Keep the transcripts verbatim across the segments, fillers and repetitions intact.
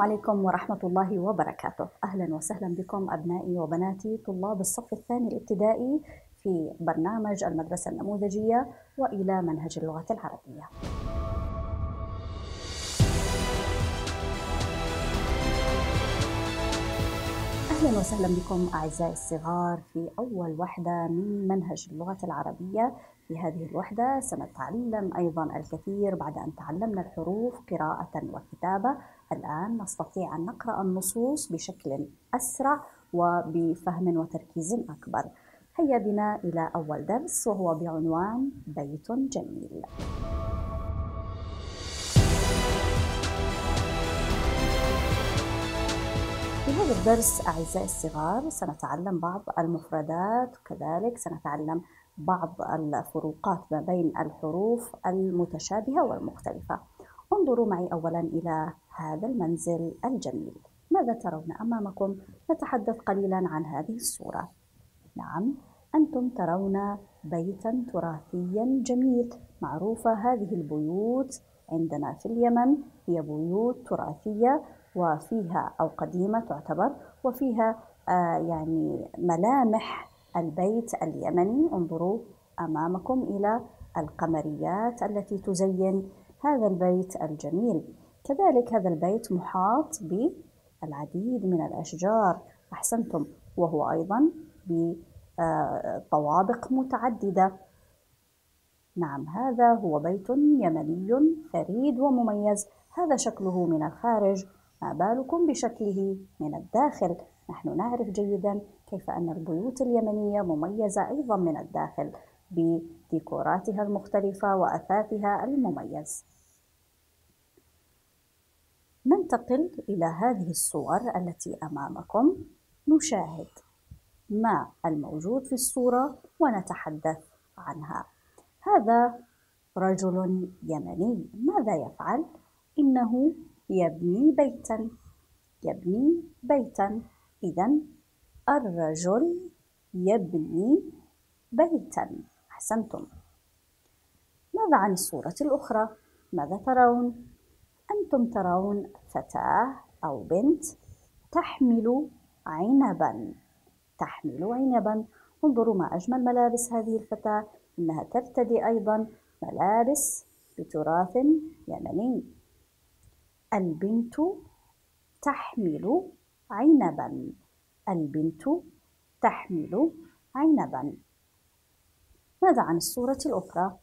عليكم ورحمة الله وبركاته. أهلا وسهلا بكم أبنائي وبناتي طلاب الصف الثاني الابتدائي في برنامج المدرسة النموذجية وإلى منهج اللغة العربية. أهلا وسهلا بكم أعزائي الصغار في أول وحدة من منهج اللغة العربية. في هذه الوحدة سنتعلم أيضا الكثير. بعد أن تعلمنا الحروف قراءة وكتابة، الآن نستطيع أن نقرأ النصوص بشكل أسرع وبفهم وتركيز أكبر. هيا بنا إلى أول درس وهو بعنوان بيت جميل. في هذا الدرس أعزائي الصغار سنتعلم بعض المفردات، وكذلك سنتعلم بعض الفروقات ما بين الحروف المتشابهة والمختلفة. انظروا معي أولا إلى هذا المنزل الجميل. ماذا ترون أمامكم؟ نتحدث قليلا عن هذه الصورة. نعم، أنتم ترون بيتا تراثيا جميل. معروفة هذه البيوت عندنا في اليمن، هي بيوت تراثية وفيها أو قديمة تعتبر، وفيها آه يعني ملامح البيت اليمني. انظروا أمامكم إلى القمريات التي تزين هذا البيت الجميل. كذلك هذا البيت محاط بالعديد من الأشجار. أحسنتم، وهو أيضا بطوابق متعددة. نعم، هذا هو بيت يمني فريد ومميز. هذا شكله من الخارج، ما بالكم بشكله من الداخل؟ نحن نعرف جيدا كيف أن البيوت اليمنية مميزة أيضا من الداخل بديكوراتها المختلفة وأثاثها المميز. ننتقل إلى هذه الصور التي أمامكم، نشاهد ما الموجود في الصورة ونتحدث عنها. هذا رجل يمني، ماذا يفعل؟ إنه يبني بيتا، يبني بيتا. إذن الرجل يبني بيتا. أحسنتم. ماذا عن الصورة الأخرى؟ ماذا ترون؟ أنتم ترون فتاة أو بنت تحمل عنبا، تحمل عنبا. انظروا ما أجمل ملابس هذه الفتاة، إنها ترتدي أيضا ملابس بتراث يمني. البنت تحمل عنبا، البنت تحمل عنبا. ماذا عن الصورة الأخرى؟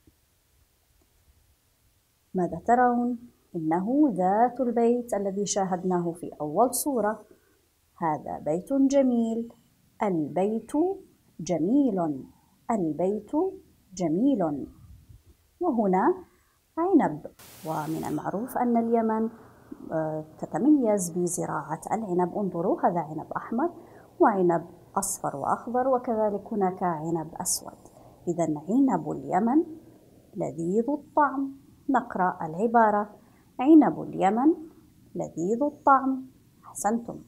ماذا ترون؟ إنه ذات البيت الذي شاهدناه في أول صورة. هذا بيت جميل، البيت جميل، البيت جميل. وهنا عنب، ومن المعروف أن اليمن تتميز بزراعة العنب. انظروا، هذا عنب أحمر وعنب أصفر وأخضر، وكذلك هناك عنب أسود. إذن عنب اليمن لذيذ الطعم. نقرأ العبارة: عنب اليمن لذيذ الطعم. أحسنتم.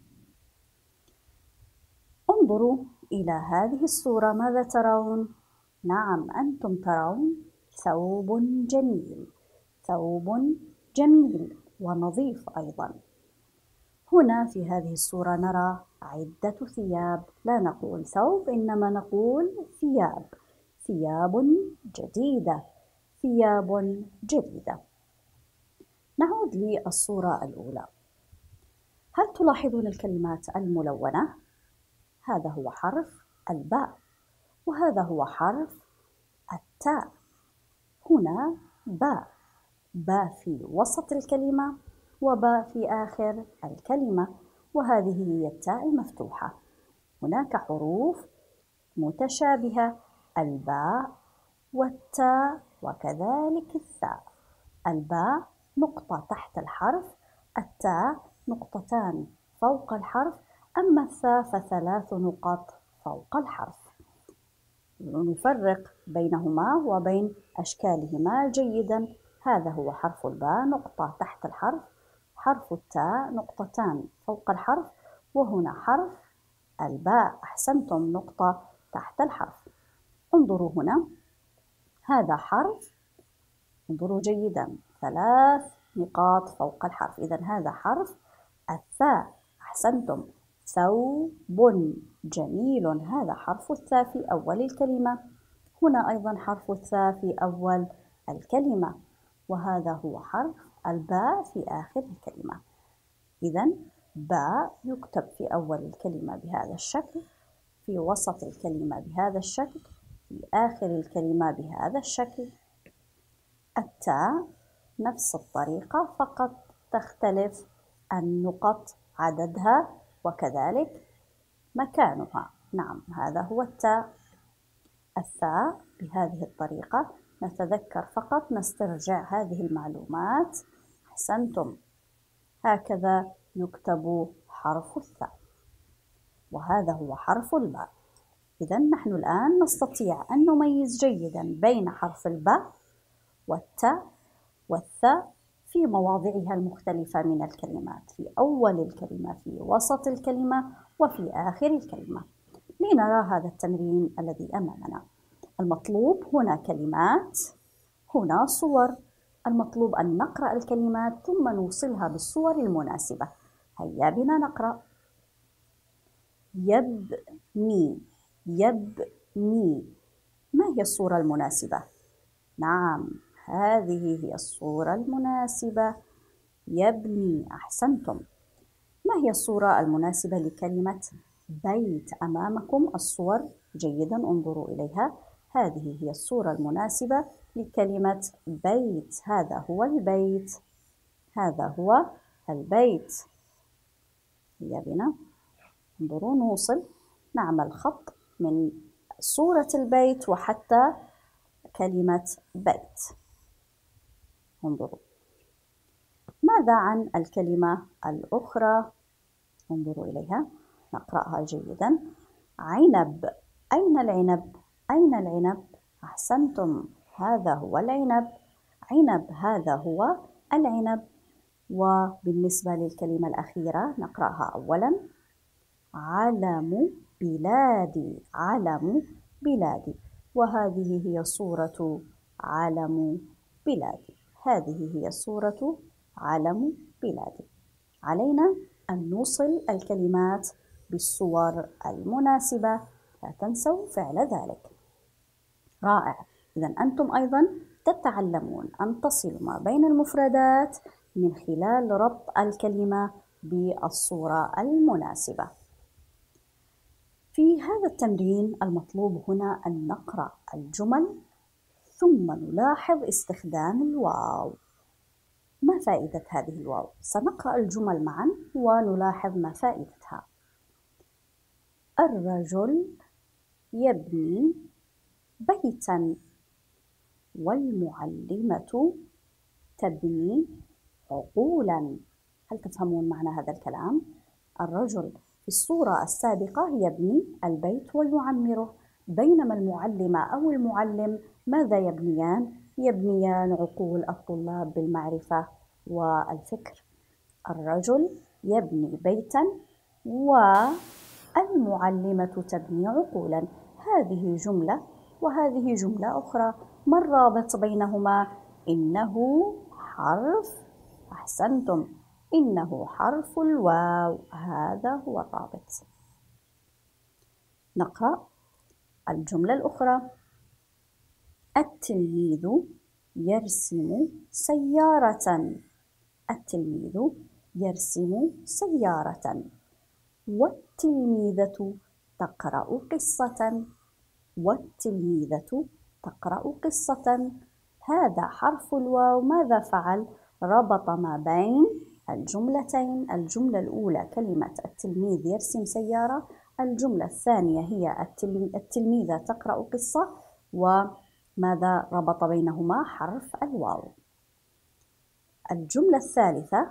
انظروا إلى هذه الصورة، ماذا ترون؟ نعم، أنتم ترون ثوب جميل، ثوب جميل ونظيف أيضا. هنا في هذه الصورة نرى عدة ثياب، لا نقول ثوب إنما نقول ثياب، ثياب جديدة، ثياب جديدة. نعود للصورة الأولى. هل تلاحظون الكلمات الملونة؟ هذا هو حرف الباء، وهذا هو حرف التاء. هنا باء، باء في وسط الكلمة وباء في آخر الكلمة، وهذه هي التاء المفتوحة. هناك حروف متشابهة، الباء والتاء وكذلك الثاء. الباء نقطة تحت الحرف، التاء نقطتان فوق الحرف، أما الثاء فثلاث نقط فوق الحرف. نفرق بينهما وبين أشكالهما جيدا. هذا هو حرف الباء، نقطة تحت الحرف، حرف التاء نقطتان فوق الحرف، وهنا حرف الباء. أحسنتم، نقطة تحت الحرف. انظروا هنا، هذا حرف، انظروا جيدا، ثلاث نقاط فوق الحرف. إذن هذا حرف الثاء. أحسنتم. ثوب جميل، هذا حرف الثاء في أول الكلمة. هنا أيضا حرف الثاء في أول الكلمة، وهذا هو حرف الباء في آخر الكلمة. إذن باء يكتب في أول الكلمة بهذا الشكل، في وسط الكلمة بهذا الشكل، في آخر الكلمة بهذا الشكل. التاء نفس الطريقة، فقط تختلف النقط عددها وكذلك مكانها. نعم، هذا هو التاء. الثاء بهذه الطريقة. نتذكر فقط، نسترجع هذه المعلومات. أحسنتم. هكذا يكتب حرف الثاء، وهذا هو حرف الباء. إذن نحن الآن نستطيع أن نميز جيدا بين حرف الباء والتاء والثاء في مواضعها المختلفة من الكلمات، في أول الكلمة، في وسط الكلمة، وفي آخر الكلمة. لنرى هذا التمرين الذي أمامنا. المطلوب هنا كلمات، هنا صور. المطلوب أن نقرأ الكلمات ثم نوصلها بالصور المناسبة. هيا بنا نقرأ. يبني، يبني. ما هي الصورة المناسبة؟ نعم، هذه هي الصورة المناسبة. يبني. أحسنتم. ما هي الصورة المناسبة لكلمة بيت؟ أمامكم الصور، جيدا انظروا إليها. هذه هي الصورة المناسبة لكلمة بيت. هذا هو البيت، هذا هو البيت. هيا بنا انظروا، نوصل، نعمل خط من صورة البيت وحتى كلمة بيت. انظروا. ماذا عن الكلمة الأخرى؟ انظروا إليها، نقرأها جيدا. عنب. أين العنب؟ أين العنب؟ أحسنتم، هذا هو العنب. عنب، هذا هو العنب. وبالنسبة للكلمة الأخيرة نقرأها أولا. علم بلادي. علم بلادي. وهذه هي صورة علم بلادي. هذه هي صورة علم بلادي. علينا أن نوصل الكلمات بالصور المناسبة، لا تنسوا فعل ذلك. رائع. إذن أنتم أيضا تتعلمون أن تصلوا ما بين المفردات من خلال ربط الكلمة بالصورة المناسبة. في هذا التمرين المطلوب هنا أن نقرأ الجمل ثم نلاحظ استخدام الواو. ما فائدة هذه الواو؟ سنقرأ الجمل معا ونلاحظ ما فائدتها. الرجل يبني بيتا، والمعلمة تبني عقولا. هل تفهمون معنى هذا الكلام؟ الرجل في الصورة السابقة يبني البيت ويعمره، بينما المعلمة أو المعلم ماذا يبنيان؟ يبنيان عقول الطلاب بالمعرفة والفكر. الرجل يبني بيتا والمعلمة تبني عقولا. هذه جملة وهذه جملة أخرى، ما الرابط بينهما؟ إنه حرف، أحسنتم، إنه حرف الواو، هذا هو الرابط. نقرأ الجملة الأخرى. التلميذ يرسم سيارة. التلميذ يرسم سيارة. والتلميذة تقرأ قصة. والتلميذة تقرأ قصة. هذا حرف الواو ماذا فعل؟ ربط ما بين الجملتين. الجملة الأولى كلمة التلميذ يرسم سيارة، الجملة الثانية هي التلميذة تقرأ قصة، وماذا ربط بينهما؟ حرف الواو. الجملة الثالثة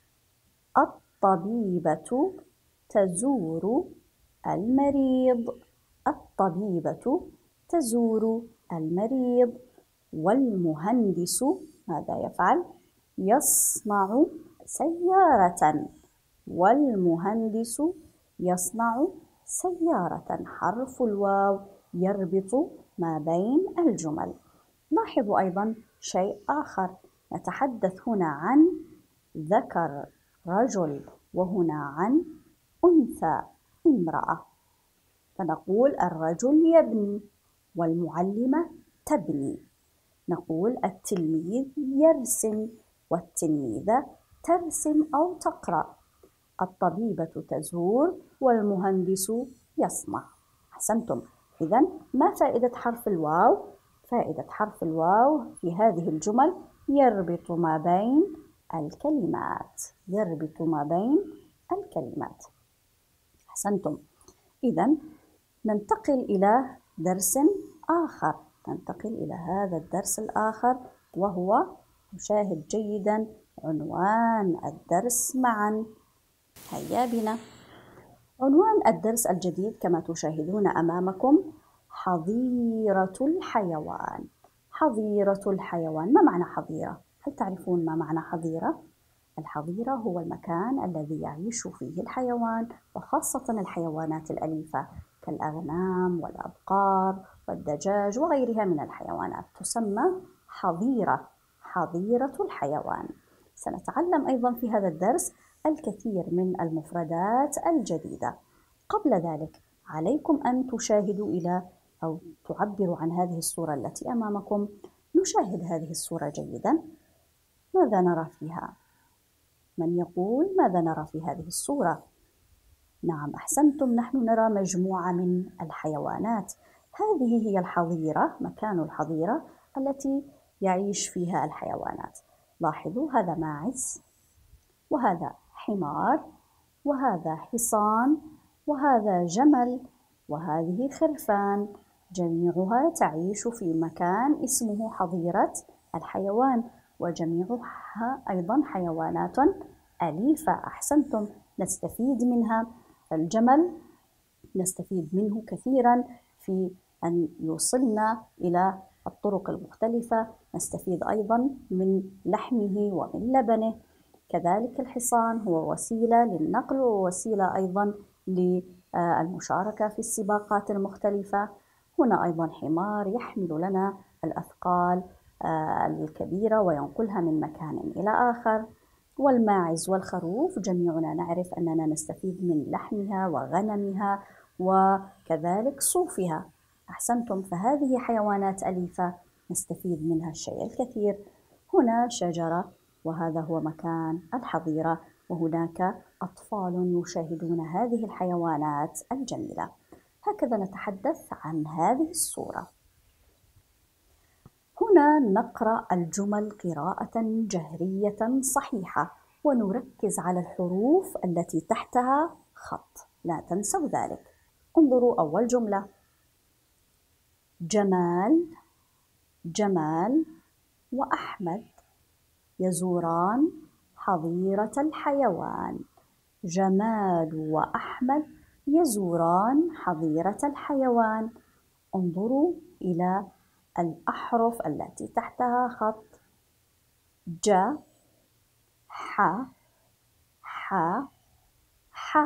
الطبيبة تزور المريض. الطبيبة تزور المريض. والمهندس ماذا يفعل؟ يصنع سيارة. والمهندس يصنع سيارة. حرف الواو يربط ما بين الجمل. لاحظوا أيضا شيء آخر، نتحدث هنا عن ذكر رجل وهنا عن أنثى امرأة. فنقول الرجل يبني والمعلمة تبني. نقول التلميذ يرسم والتلميذة ترسم أو تقرأ. الطبيبة تزور والمهندس يصنع. أحسنتم. إذن ما فائدة حرف الواو؟ فائدة حرف الواو في هذه الجمل يربط ما بين الكلمات، يربط ما بين الكلمات. أحسنتم. إذن ننتقل إلى درس آخر، ننتقل إلى هذا الدرس الآخر وهو، نشاهد جيدا عنوان الدرس معا. هيا بنا. عنوان الدرس الجديد كما تشاهدون أمامكم حظيرة الحيوان. حظيرة الحيوان. ما معنى حظيرة؟ هل تعرفون ما معنى حظيرة؟ الحظيرة هو المكان الذي يعيش فيه الحيوان، وخاصة الحيوانات الأليفة كالأغنام والأبقار والدجاج وغيرها من الحيوانات تسمى حظيرة. حظيرة الحيوان. سنتعلم أيضا في هذا الدرس الكثير من المفردات الجديدة. قبل ذلك عليكم أن تشاهدوا إلى أو تعبروا عن هذه الصورة التي أمامكم. نشاهد هذه الصورة جيدا. ماذا نرى فيها؟ من يقول ماذا نرى في هذه الصورة؟ نعم، أحسنتم، نحن نرى مجموعة من الحيوانات. هذه هي الحظيرة، مكان الحظيرة التي يعيش فيها الحيوانات. لاحظوا، هذا ماعز، وهذا حمار، وهذا حصان، وهذا جمل، وهذه خرفان. جميعها تعيش في مكان اسمه حظيرة الحيوان، وجميعها أيضا حيوانات أليفة. أحسنتم، نستفيد منها. الجمل نستفيد منه كثيرا في أن يوصلنا إلى الطرق المختلفة. نستفيد أيضا من لحمه ومن لبنه. كذلك الحصان هو وسيلة للنقل ووسيلة أيضا للمشاركة في السباقات المختلفة. هنا أيضا حمار يحمل لنا الأثقال الكبيرة وينقلها من مكان إلى آخر. والماعز والخروف جميعنا نعرف أننا نستفيد من لحمها وغنمها وكذلك صوفها. أحسنتم، فهذه حيوانات أليفة نستفيد منها الشيء الكثير. هنا شجرة، وهذا هو مكان الحظيرة، وهناك أطفال يشاهدون هذه الحيوانات الجميلة. هكذا نتحدث عن هذه الصورة. هنا نقرأ الجمل قراءة جهرية صحيحة، ونركز على الحروف التي تحتها خط، لا تنسوا ذلك. انظروا أول جملة: جمال جمال وأحمد يزوران حظيرة الحيوان. جمال وأحمد يزوران حظيرة الحيوان. انظروا إلى الأحرف التي تحتها خط: ج، ح، ح، ح.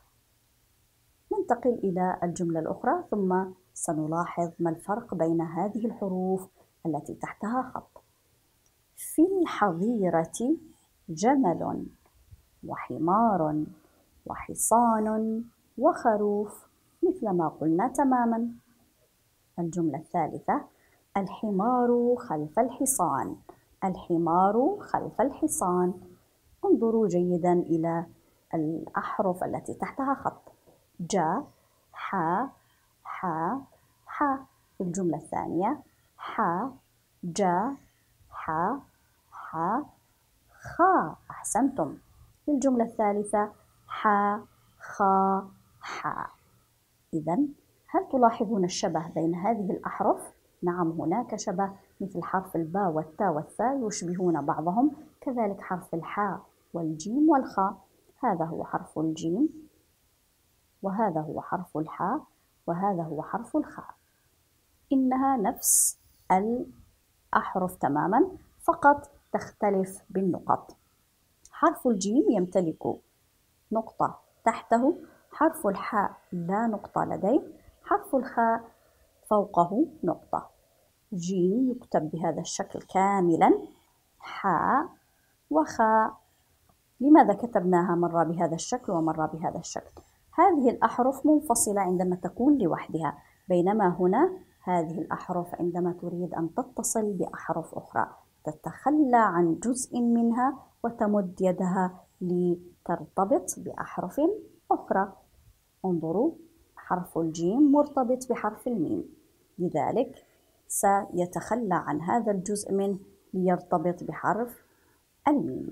ننتقل إلى الجملة الأخرى ثم سنلاحظ ما الفرق بين هذه الحروف التي تحتها خط. في الحظيرة جمل وحمار وحصان وخروف، مثل ما قلنا تماما. الجملة الثالثة: الحمار خلف الحصان. الحمار خلف الحصان. انظروا جيدا إلى الأحرف التي تحتها خط: ج، ح، ح، ح. في الجملة الثانية: ح، ج، ح، ح، خ. أحسنتم. في الجملة الثالثة: ح، خ، ح. إذن هل تلاحظون الشبه بين هذه الأحرف؟ نعم، هناك شبه، مثل حرف الباء والتاء والثاء يشبهون بعضهم، كذلك حرف الحاء والجيم والخاء. هذا هو حرف الجيم، وهذا هو حرف الحاء، وهذا هو حرف الخاء. إنها نفس الأحرف تماما، فقط تختلف بالنقط. حرف الجيم يمتلك نقطة تحته، حرف الحاء لا نقطة لديه، حرف الخاء فوقه نقطة. جيم يكتب بهذا الشكل كاملا، حاء وخاء. لماذا كتبناها مرة بهذا الشكل ومرة بهذا الشكل؟ هذه الأحرف منفصلة عندما تكون لوحدها، بينما هنا هذه الأحرف عندما تريد أن تتصل بأحرف أخرى تتخلى عن جزء منها وتمد يدها لترتبط بأحرف أخرى. انظروا، حرف الجيم مرتبط بحرف الميم، لذلك سيتخلى عن هذا الجزء منه ليرتبط بحرف الميم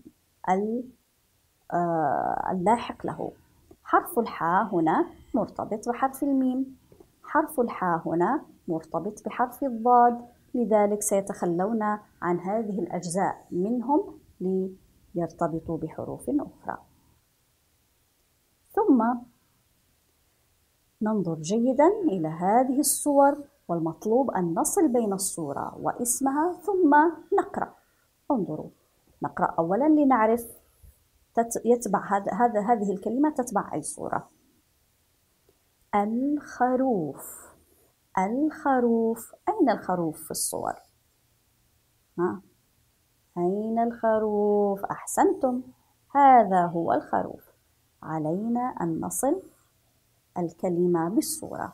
اللاحق له. حرف الحاء هنا مرتبط بحرف الميم، حرف الحاء هنا مرتبط بحرف الضاد، لذلك سيتخلون عن هذه الأجزاء منهم ليرتبطوا بحروف أخرى. ثم ننظر جيدا إلى هذه الصور، والمطلوب أن نصل بين الصورة واسمها ثم نقرأ. انظروا، نقرأ أولا لنعرف يتبع هذا هذه الكلمة تتبع أي صورة. الخروف، الخروف، أين الخروف في الصور؟ ها؟ أين الخروف؟ أحسنتم، هذا هو الخروف. علينا أن نصل الكلمة بالصورة.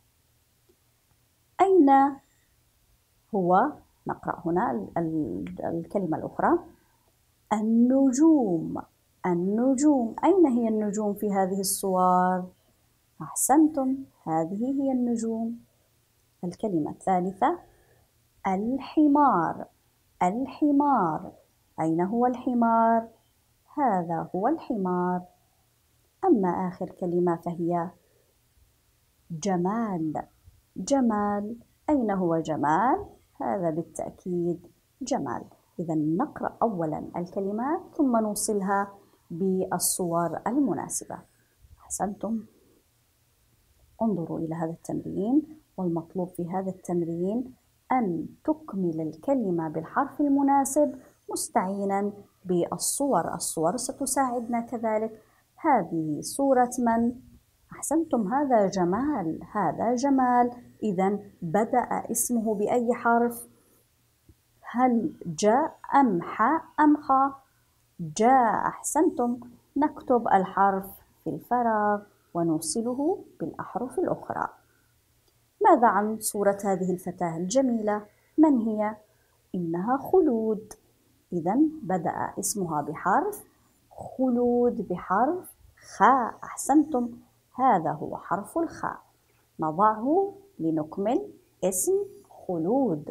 أين هو؟ نقرأ هنا الكلمة الأخرى. النجوم، النجوم، أين هي النجوم في هذه الصور؟ أحسنتم، هذه هي النجوم. الكلمة الثالثة الحمار، الحمار، أين هو الحمار؟ هذا هو الحمار. أما آخر كلمة فهي جمال، جمال، أين هو جمال؟ هذا بالتأكيد جمال. إذا نقرأ أولا الكلمات ثم نوصلها بالصور المناسبة. أحسنتم. انظروا إلى هذا التمرين، والمطلوب في هذا التمرين أن تكمل الكلمة بالحرف المناسب مستعينا بالصور. الصور ستساعدنا كذلك. هذه صورة من؟ أحسنتم، هذا جمال، هذا جمال. إذا بدأ اسمه بأي حرف؟ هل جاء أم حاء أم خاء؟ جاء. أحسنتم، نكتب الحرف في الفراغ ونوصله بالأحرف الأخرى. ماذا عن صورة هذه الفتاة الجميلة؟ من هي؟ إنها خلود. إذا بدأ اسمها بحرف خلود، بحرف خاء. أحسنتم، هذا هو حرف الخاء. نضعه لنكمل اسم خلود.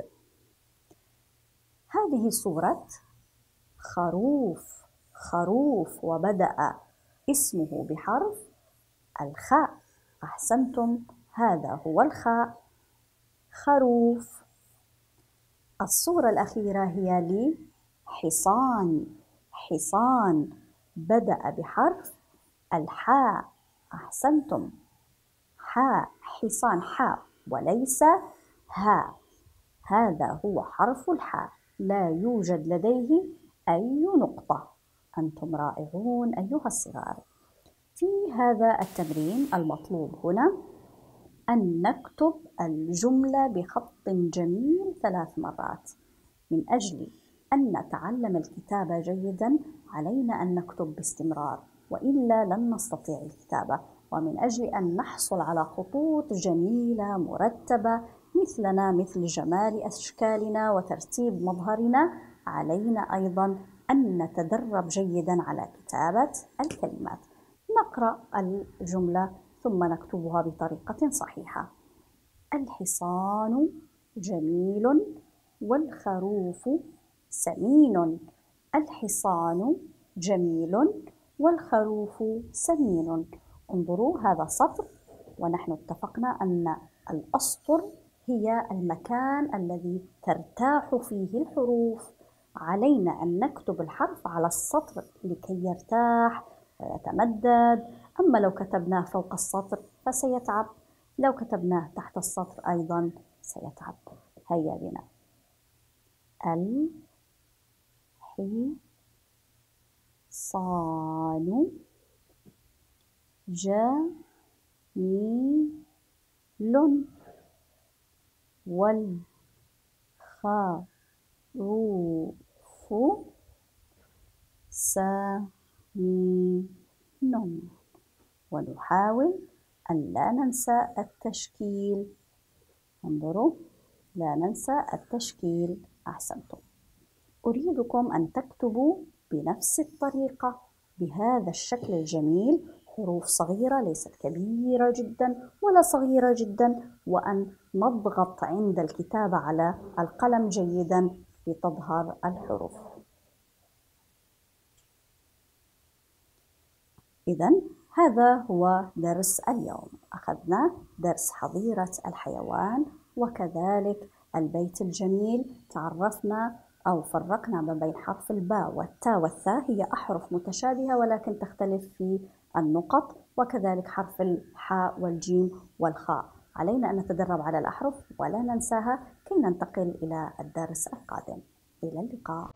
هذه صورة خروف، خروف، وبدأ اسمه بحرف الخاء. أحسنتم، هذا هو الخاء، خروف. الصورة الأخيرة هي لحصان، حصان، بدأ بحرف الحاء. أحسنتم، حاء، حصان، حاء وليس هاء، هذا هو حرف الحاء، لا يوجد لديه أي نقطة. أنتم رائعون أيها الصغار. في هذا التمرين المطلوب هنا أن نكتب الجملة بخط جميل ثلاث مرات. من أجل أن نتعلم الكتابة جيدا علينا أن نكتب باستمرار، وإلا لن نستطيع الكتابة. ومن أجل أن نحصل على خطوط جميلة مرتبة مثلنا، مثل جمال أشكالنا وترتيب مظهرنا، علينا أيضا أن نتدرب جيدا على كتابة الكلمات. نقرأ الجملة ثم نكتبها بطريقة صحيحة. الحصان جميل والخروف سمين. الحصان جميل والخروف سمين. انظروا، هذا سطر، ونحن اتفقنا أن الأسطر هي المكان الذي ترتاح فيه الحروف. علينا أن نكتب الحرف على السطر لكي يرتاح ويتمدد. أما لو كتبناه فوق السطر فسيتعب، لو كتبناه تحت السطر أيضا سيتعب. هيا بنا. الحصان جميل والخروف س ميم نون. ونحاول أن لا ننسى التشكيل. انظروا، لا ننسى التشكيل. أحسنتم. أريدكم أن تكتبوا بنفس الطريقة بهذا الشكل الجميل، حروف صغيرة ليست كبيرة جدا ولا صغيرة جدا، وأن نضغط عند الكتابة على القلم جيدا لتظهر الحروف. إذن هذا هو درس اليوم. أخذنا درس حظيرة الحيوان وكذلك البيت الجميل. تعرفنا أو فرقنا ما بين حرف الباء والتاء والثاء، هي أحرف متشابهة ولكن تختلف في النقط، وكذلك حرف الحاء والجيم والخاء. علينا أن نتدرب على الأحرف ولا ننساها كي ننتقل إلى الدرس القادم. إلى اللقاء.